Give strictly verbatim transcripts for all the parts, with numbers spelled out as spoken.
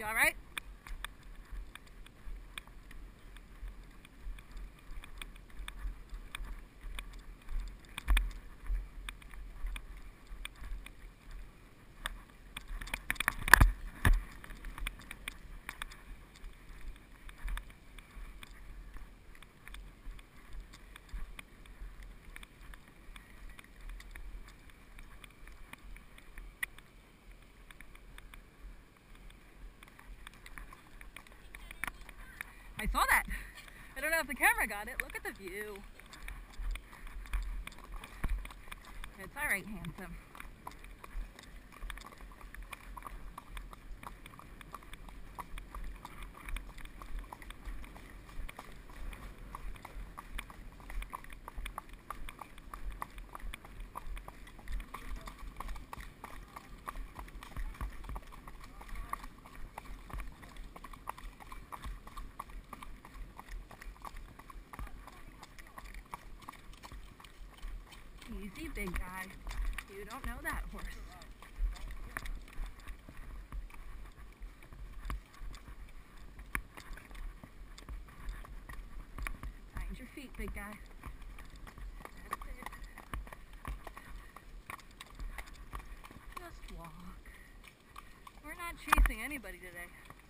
You alright? I saw that. I don't know if the camera got it. Look at the view. It's alright, handsome. Easy, big guy. You don't know that horse. Find your feet, big guy. That's it. Just walk. We're not chasing anybody today.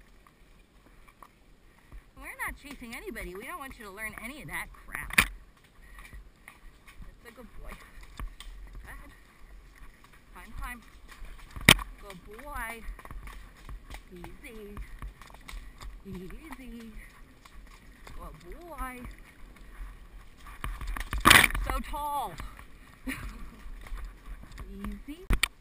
We're not chasing anybody. We don't want you to learn any of that crap. That's a good boy. Go ahead. Climb, climb. Good boy. Easy. Easy. Good boy. So tall. Easy.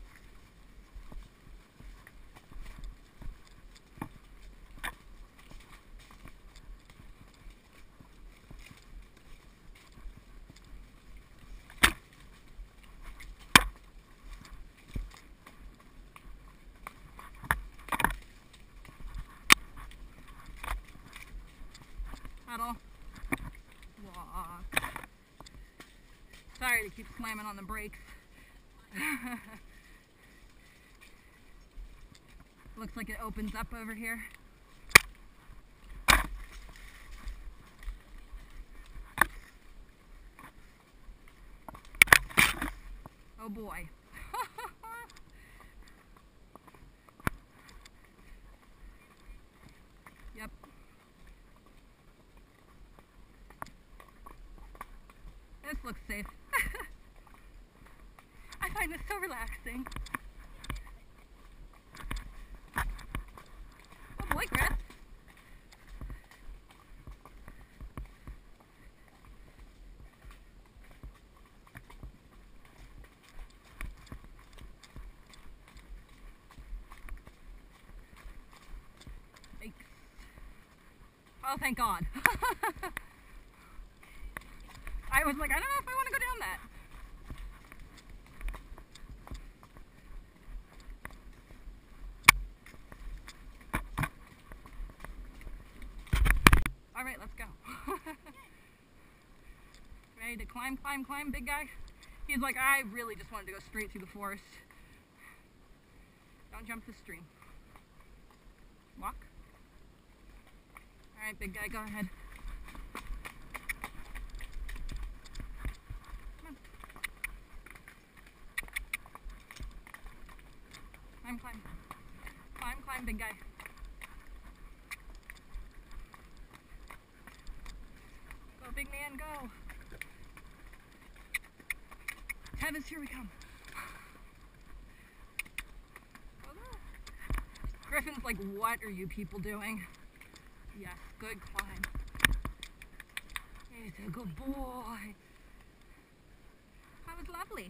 Pedal. Walk. Sorry to keep slamming on the brakes. Looks like it opens up over here. Oh boy. Yep. This looks safe. I find this so relaxing. Oh boy, Chris. Thanks. Oh, thank God. I was like, I don't know if I want to go down that. All right, let's go. Ready to climb, climb, climb, big guy? He's like, I really just wanted to go straight through the forest. Don't jump the stream. Walk. All right, big guy, go ahead. Climb, climb. Climb, climb, big guy. Go, big man, go. Travis, here we come. Griffin's like, what are you people doing? Yes, good climb. He's a good boy. That was lovely.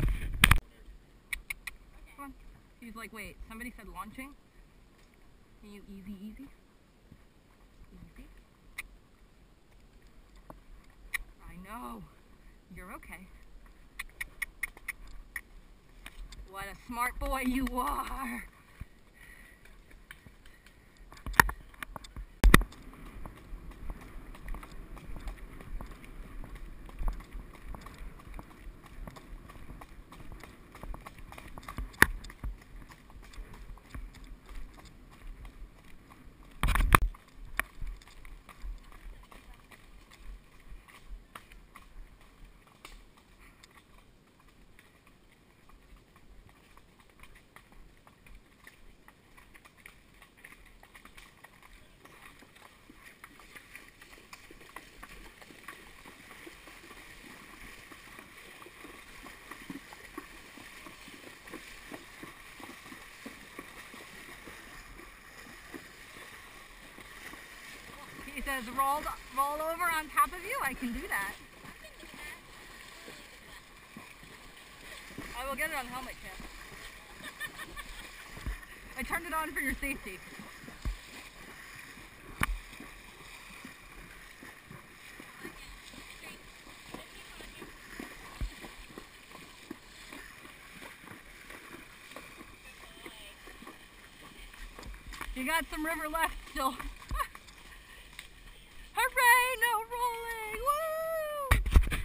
Come on. He's like, wait, somebody said launching? Can you easy, easy? Easy? I know. You're okay. What a smart boy you are. says roll, roll over on top of you, I can do that. I will get it on helmet check. I turned it on for your safety. You got some river left still. Hooray, no rolling! Woo!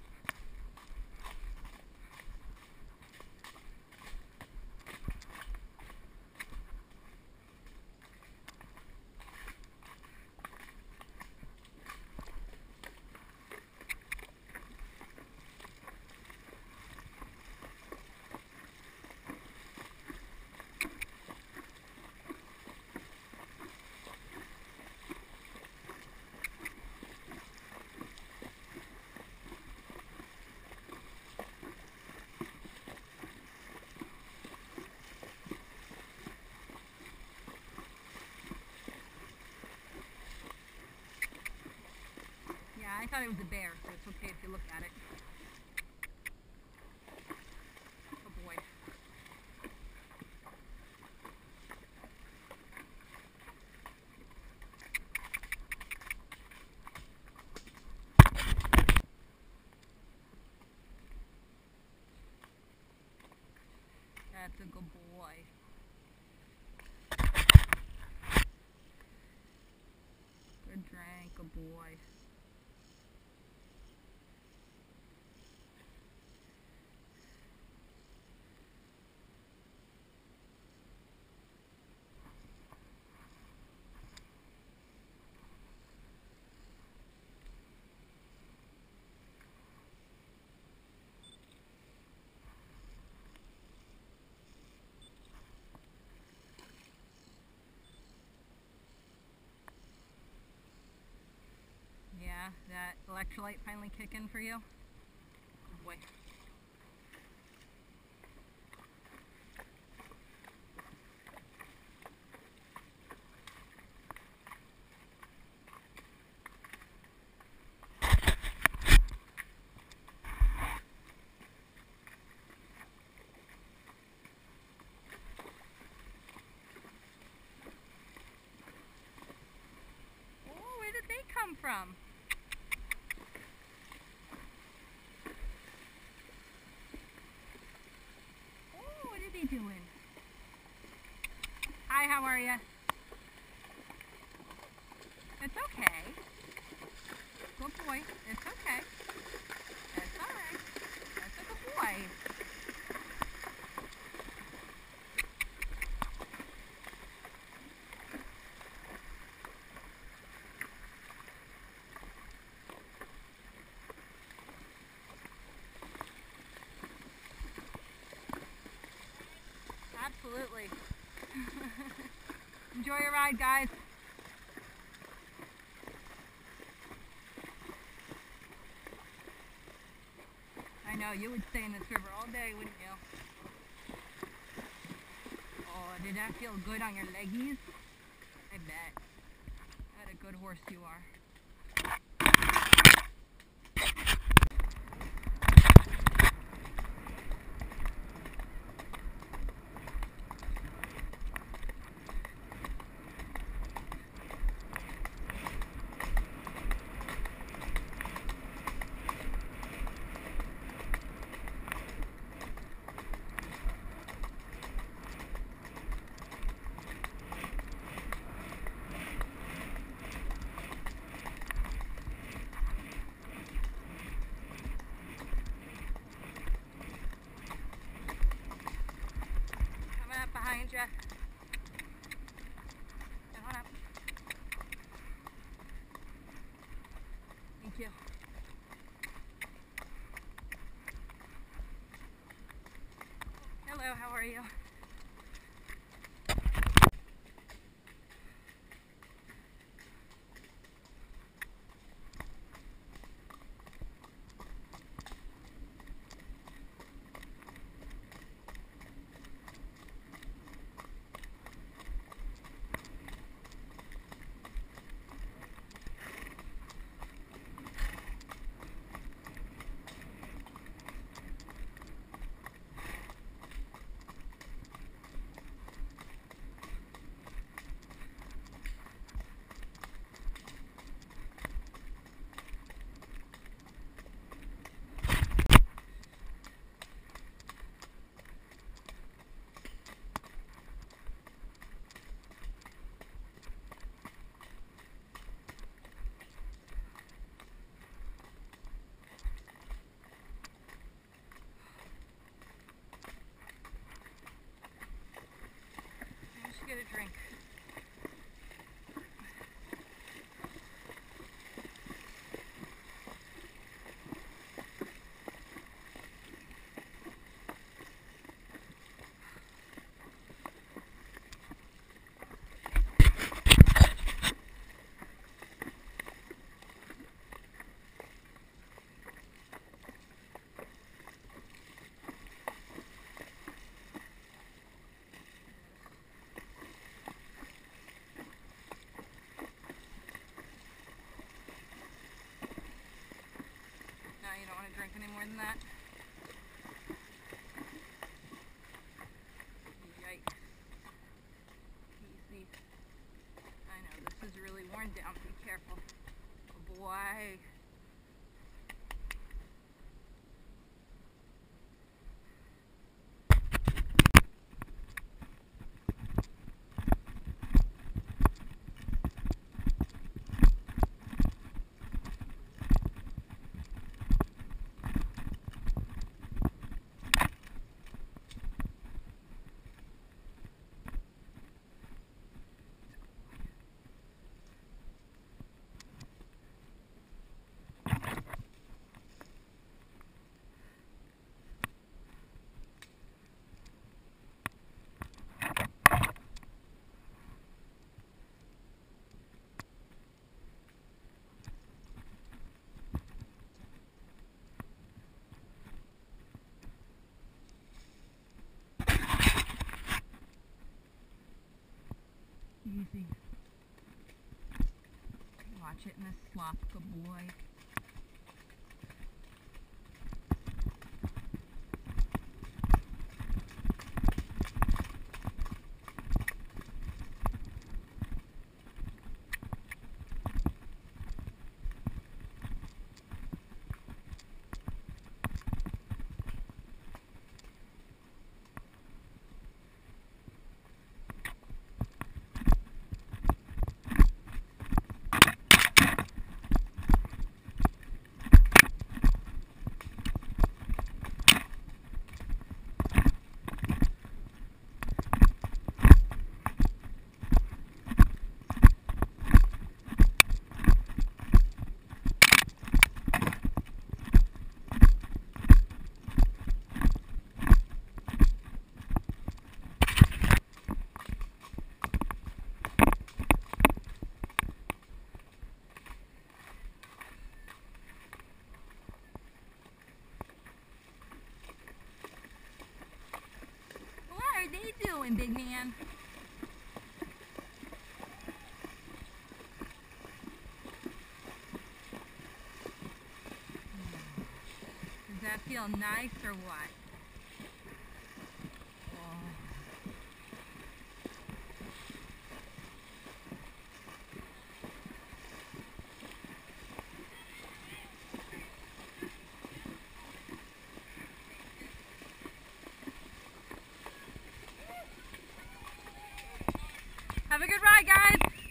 I thought it was a bear, so it's okay if you look at it. Oh boy. That's a good boy. Good drink, good boy. That electrolyte finally kick in for you? Oh boy. Oh, where did they come from? Doing? Hi, how are you? It's okay. Good boy. It's okay. It's alright. That's a good boy. Absolutely. Enjoy your ride, guys. I know, you would stay in this river all day, wouldn't you? Oh, did that feel good on your leggies? I bet. What a good horse you are. Behind you. Come on up. Thank you. Hello, how are you? more than that. Yikes. Easy. I know, this is really worn down. Be careful. Oh boy. Easy. Watch it in the slop, good boy. What are they doing, big man? Does that feel nice or what? Oh. Have a good ride, guys!